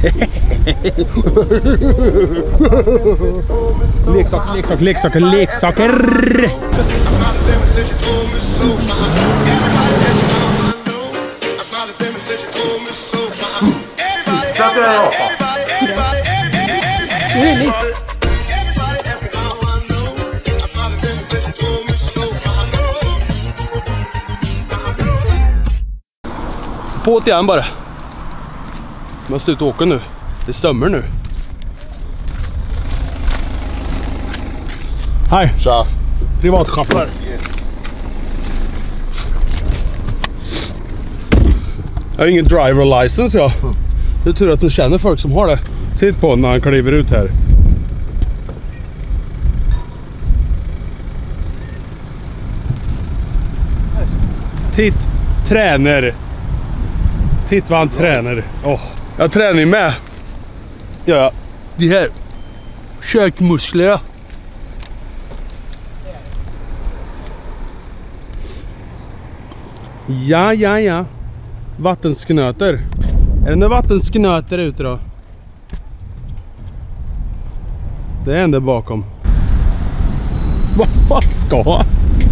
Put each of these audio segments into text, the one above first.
Leksaker. På igen bara. Måste ut och åka nu. Det stämmer nu. Hej. Tja. Privatchaufför. Yes. Jag har ingen driver license jag. Det är tur att ni känner folk som har det. Titt på när han kliver ut här. Titt, tränar. Titt vad han tränar. Jag tränar ju med. Ja, det här. Kökmuskler. Ja. Vattensknöter. Är det några vattensknöter ute då? Det är en där bakom. Vad fan ska han?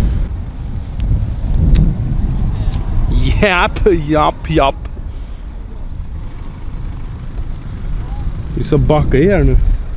Japp. Vi ska backa i här nu.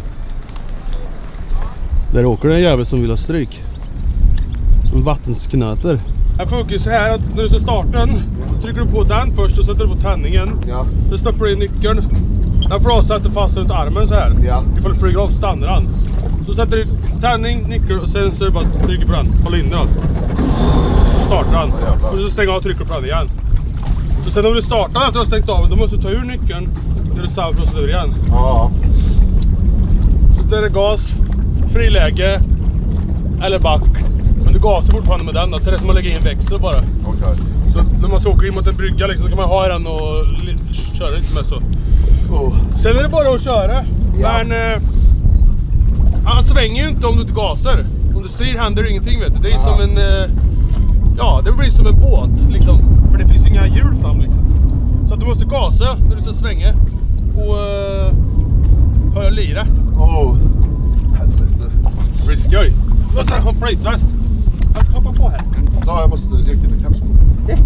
Där åker det en jävel som vill ha stryk. En vattensknöter. Jag funkar så här att när du ska starta den, trycker du på den först och sätter du på tändningen. Ja. Så stoppar du in nyckeln. Den får du sätta fast runt armen så här. Ja. Ifall du flyger av stannar den. Så sätter du tändning, nyckel och sen så är det bara att trycka på den. Hålla in den. Så startar den. Och så stänger av och trycker på den igen. Så sen om du startar efter att du har stängt av, då måste du ta ur nyckeln. Då är det samma procedur igen. Ja. Så där är det gas, friläge eller back. Men du gasar fortfarande med den då, så det är som att lägga in växel bara. Okej. Så när man så åker in mot en brygga liksom, så kan man ha den och köra inte med så. Sen är det bara att köra. Ja. Men han svänger ju inte om du inte gasar. Om du styr händer det ingenting vet du. Det är som en ja, det blir som en båt liksom. För det finns inga hjul fram liksom. Så att du måste gasa när du ska svänga. Och höll i det. Helvete. Det blir skoj. Och så har flytväst. Hoppa på här. Ja, jag måste direkt in i kapseln.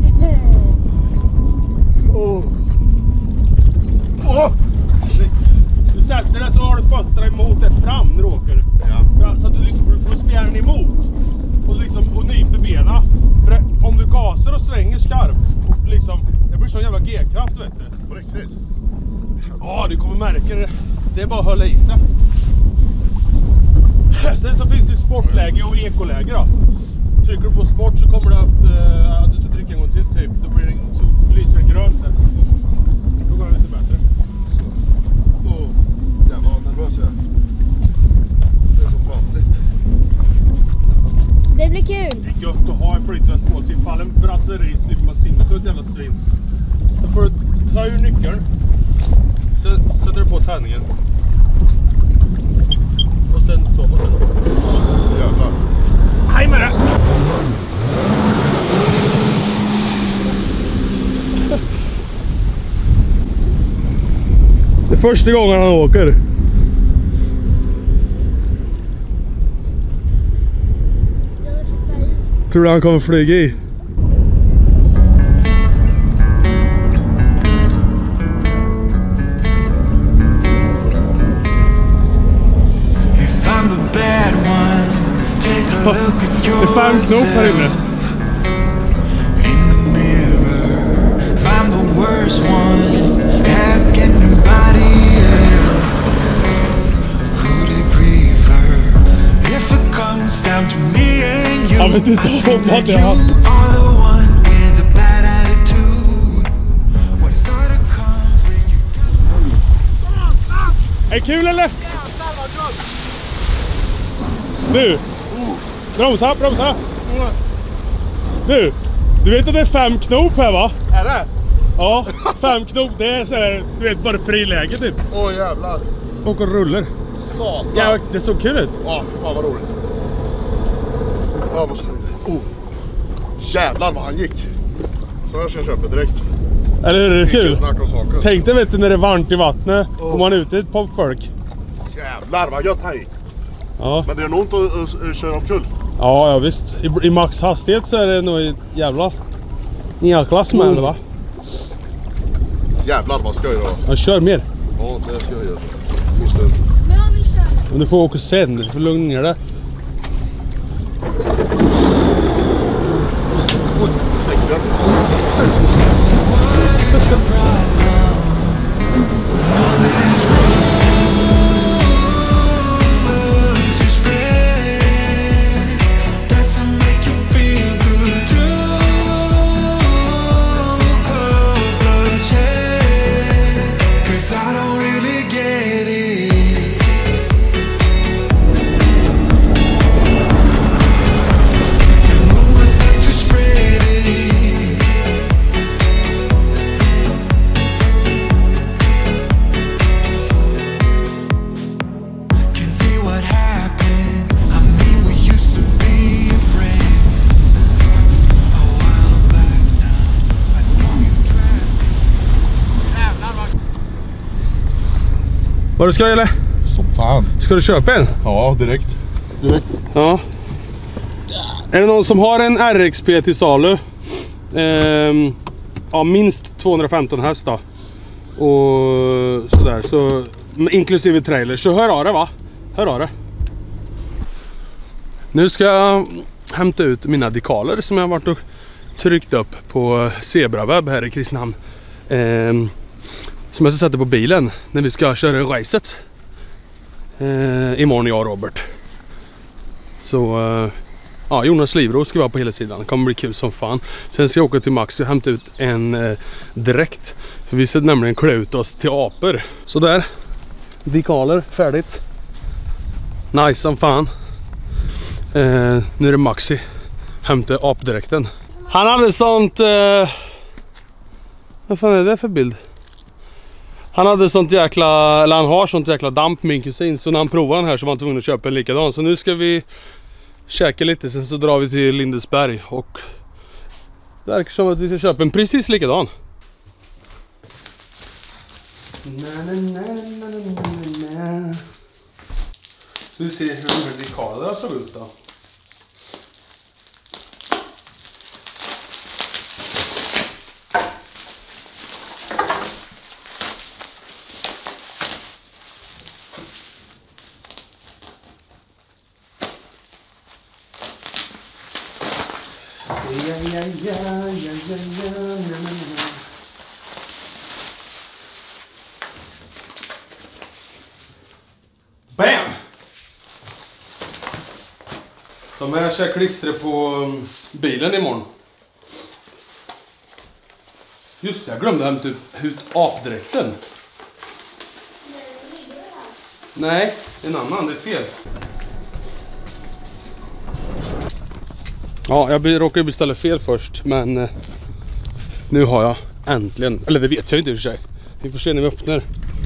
Shit. Du sätter det så har du fötterna emot det fram när du åker. Ja. Så att du liksom får spjärnen emot. Och liksom och nyper bena. För det, om du gasar och svänger skarpt. Och liksom, det blir sån jävla G-kraft vet du. På riktigt? Ja, du kommer märka det. Det är bara att hålla i sig. Sen så finns det sportläge och ekoläge då. Trycker du på sport så kommer det upp att du ska trycka en gång till typ. Då blir det, så lyser det grönt där. Då går det lite bättre. Jävlar vad nervös jag är. Det är som vanligt. Det blir kul. Det är gött att ha en flytväst på sig. Ifall en brasseri slipper man simma så ett jävla svin. Då får du ta ur nyckeln. Så sätter du på tändningen. Och sen så. Och sen. Jävlar. Hej med det! Det är första gången han åker. Tror du han kommer flyga i? Det är fan knop här inne. Ja men det är så att det har. Är det kul eller? Du! Bromsa! Du vet att det är 5 knop här va? Är det? Ja, 5 knop, det är så här, du vet, bara friläge typ. Åh jävlar. Och rullar. Satan. Ja, det såg kul ut. Ja, fan vad roligt. Jag måste... Jävlar vad han gick. Så jag ska köpa direkt. Eller hur? Är det kul? Snacka om saker. Tänk dig, vet du, när det är varmt i vattnet och man är ute på folk. Jävlar vad gött här. Ja. Men det är nog inte att köra omkull. Ja, visst. I max hastighet så är det nog ett jävla klass med det, va? Jävlar vad skoj då. Jag kör mer. Ja, det ska jag göra. Måste... Men jag vill köra. Men du får åka sen, du får lugna ner det. Oj, stänger jag. Vad du ska eller? Som fan. Ska du köpa en? Ja, direkt. Ja. Är det någon som har en RXP till salu? Ja, minst 215 häst då. Och sådär. Så, inklusive trailer. Så hör av det, va? Hör av det. Nu ska jag hämta ut mina dekaler som jag har varit och tryckt upp på Zebraweb här i Kristinehamn. Som jag ska sätta på bilen när vi ska köra racet imorgon, jag och Robert. Så ja, Jonas Livro ska vara på hela sidan. Det kommer bli kul som fan. Sen ska jag åka till Max och hämta ut en direkt. För vi ska nämligen klä ut oss till apor. Så där. Dekaler, färdigt. Nice som fan. Nu är det Maxi. Hämta apdirekten. Han hade sånt... vad fan är det för bild? Han hade sånt jäkla, eller han har sånt jäkla damp, min kusin. Så när han provade den här så var han tvungen att köpa en likadan. Så nu ska vi käka lite, sen så drar vi till Lindesberg. Och det verkar som att vi ska köpa en precis likadan. Så vi ser hur de här dekalerna såg ut då. Bam! De här ska jag klistra på bilen imorgon. Just det, jag glömde hämta ut apdräkten. Nej, en annan, det är fel. Ja, jag råkade beställa fel först, men nu har jag äntligen, eller det vet jag inte i och för sig. Vi får se när vi öppnar.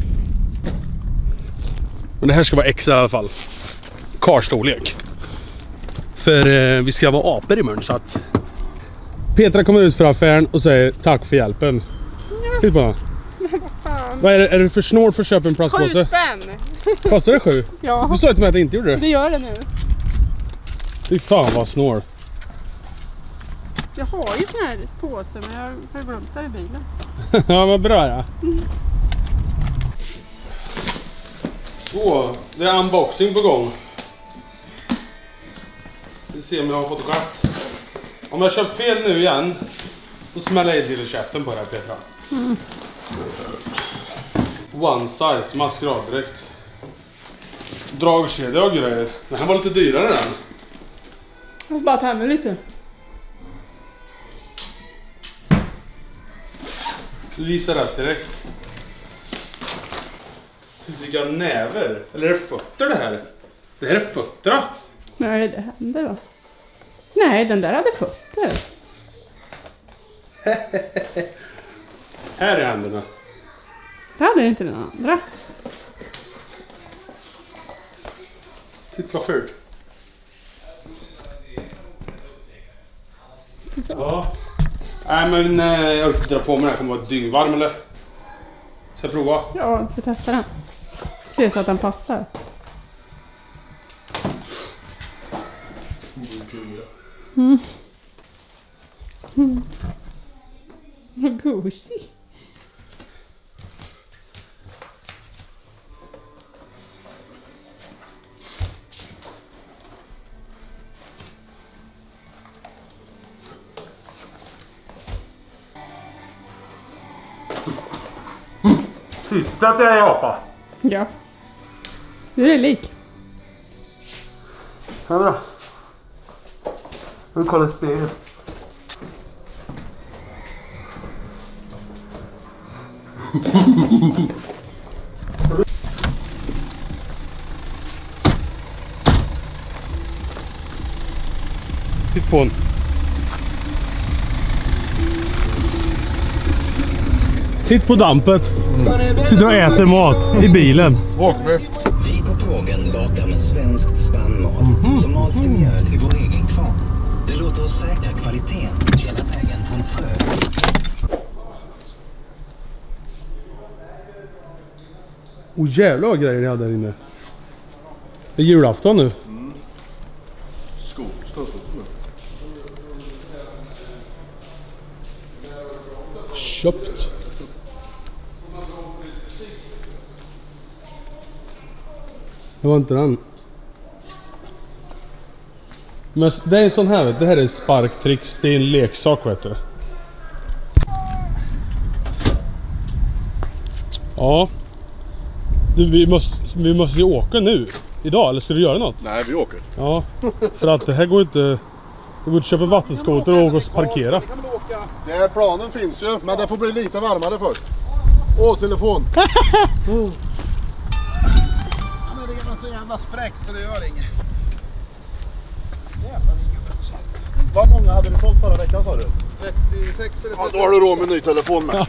Men det här ska vara extra i alla fall. Karstorlek. För vi ska vara apor imorgon, så att Petra kommer ut för affären och säger tack för hjälpen. Titta på. Vad är du för snål för att köpa en plastpåse? 7 spänn. Kostar det 7? Ja. Du sa ju till mig att jag inte gjorde det. Det gör det nu. Fy fan vad snål. Jag har ju sån här påse, men jag har glömt det i bilen. Ja, vad bra ja. Så, det är unboxing på gång. Vi ser om jag har fått rätt. Om jag köpt fel nu igen, då smäller jag till käften på det här, Petra. One size, maskeraddirekt. Dragkedja och grejer. Den här var lite dyrare än. Jag ska bara ta med lite. Du visar rätt direkt. Vilka näver. Eller är det fötter det här? Det här är fötterna. Nej, det händer va? Nej, den där hade fötter. Här är händerna. Det hade inte den andra. Titta vad fult. Ja. Nej men jag orkar inte dra på mig, den kommer vara dyngvarm eller? Ska jag prova? Ja, vi testar den. Se så att den passar. Vad gosig. Visste att jag är apa? Ja. Du är lik. Ja, bra. Nu kollar spegeln. Titt på den. Titt på dampet. Sitter och äter mat i bilen. Åk med. Vi på Pågen bakar med svenskt spannmål som mals till mjöl i vår egen kvarn. Det låter oss säkra kvaliteten hela vägen från frö. Jävlar vad grejer ni hade där inne. Det är julafton nu. Köpt. Det var inte den. Men det är en sån här, det här är sparktricks, det är en leksak vet du. Ja. Du, vi måste ju åka nu. Idag, eller ska du göra något? Nej, vi åker. Ja, för att det här går inte. Det går inte att köpa vattenskoter och åka och parkera. Det här planen finns ju, men det får bli lite varmare först. Åh, telefon. Ja, men det är så jävla spräckt så det gör inget. Jävlar inget. Vad många hade vi sålt förra veckan sa du? 36 eller 30. Ja, då har du råd med ny telefon med.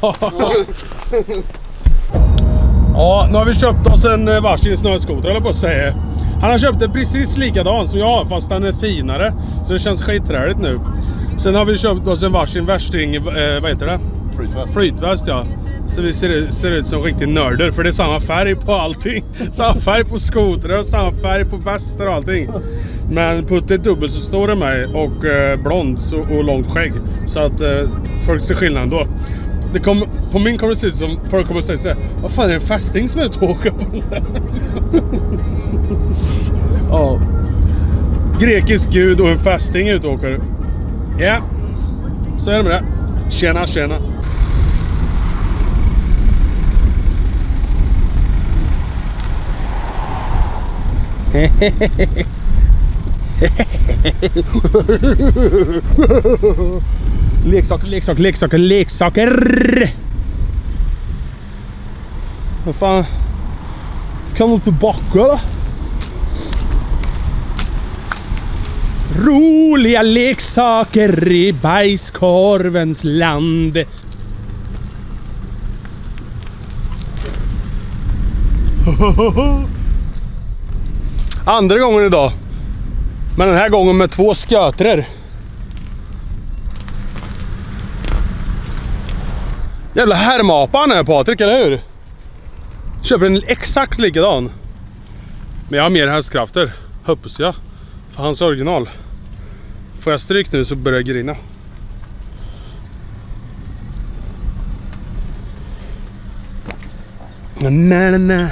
Ja, nu har vi köpt oss en varsin snöskoter eller på att säga. Han har köpt en precis likadan som jag har, fast den är finare. Så det känns skitträligt nu. Sen har vi köpt oss en varsin värsting, vad heter det? Flytväst. Flytväst, ja. Så vi ser ut som riktigt nörder, för det är samma färg på allting. Samma färg på skotrar och samma färg på väster och allting. Men Putte är dubbelt så stor än mig och blond och långt skägg. Så att folk ser skillnad då. På min kommer det se ut som folk kommer att säga såhär: vad fan är det en fästing som är ute och åker på den här? Ja. Grekisk gud och en fästing ute och åker. Ja, så är det med det. Tjena, tjena. Leksaker, leksaker, leksaker, leksaker. Vad fan? Kan du inte backa då? Roliga leksaker i bajskorvens land. Andra gången idag. Men den här gången med 2 skötrar. Jävla härmapan är Patrik, eller hur? Köper en exakt likadan. Men jag har mer hästkrafter, hoppas jag. För hans original. Får jag stryk nu så börjar jag grina. Nej.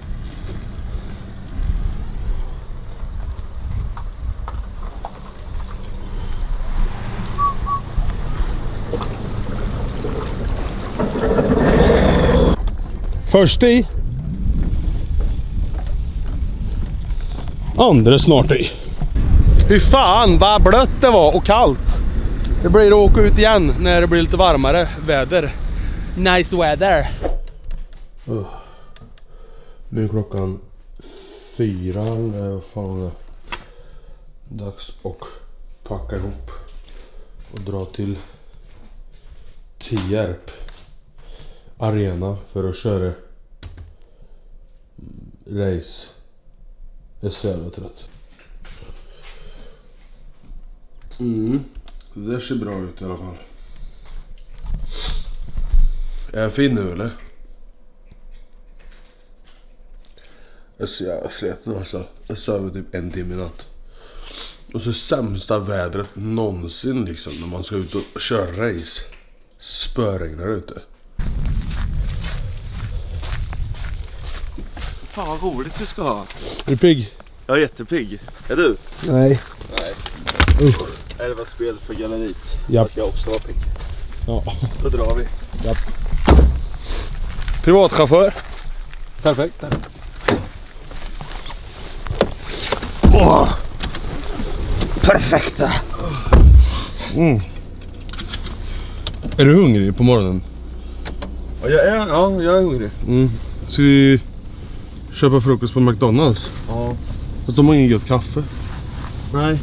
Först i. Andra snart i. Fy fan vad blött det var och kallt. Det blir att åka ut igen när det blir lite varmare väder. Nice weather. Nu är klockan 4. Fan, dags att packa ihop och dra till Tierp arena för att köra race. Jag är så jävla trött. Det där ser bra ut i alla fall. Är jag fin nu eller? Jag är så jävla sliten alltså. Jag söver typ 1 timme i natt. Och så sämsta vädret någonsin liksom. När man ska ut och köra race. Spöregnar ute. Fan vad roligt vi ska ha. Är du pigg? Jag är jättepigg. Är du? Nej. Nej. 11 spel för galleriet. Japp. Jag också var pigg. Ja. Då drar vi. Japp. Privatchaufför. Perfekt. Åh. Perfekta. Mm. Är du hungrig på morgonen? Ja, jag är hungrig. Mm. Ska vi köpa frukost på McDonalds? Ja. Fast de har ingen gott kaffe. Nej.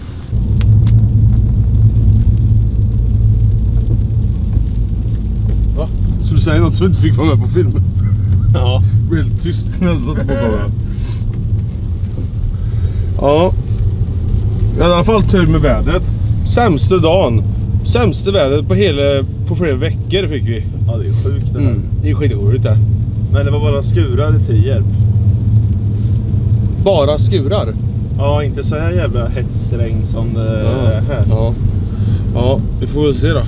Va? Så du säger något som inte fick vara med på filmen? Ja. Det blir helt tyst när jag låter på kameran. Ja. I alla fall tur med vädret. Sämsta dagen. Sämsta vädret på flera veckor fick vi. Ja, det är sjukt det här. Det är skitroligt det. Men det var bara skurar i Tierp. Bara skurar? Ja, inte så här jävla hetsregn som det är här. Ja. Ja, vi får väl se då.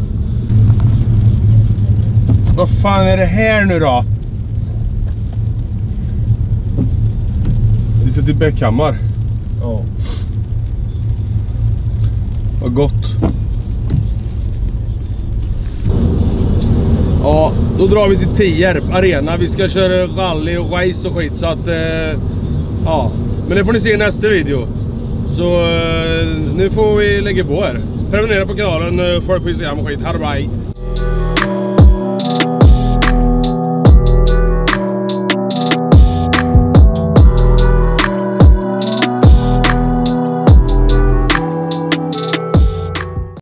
Vad fan är det här nu då? Vi sitter i Bäckhammar. Ja. Vad gott. Ja, då drar vi till Tierp arena. Vi ska köra rally och race och skit så att ja, men det får ni se i nästa video. Så nu får vi lägga på här. Prenumerera på kanalen, folk på Instagram och skit. Ha det bra.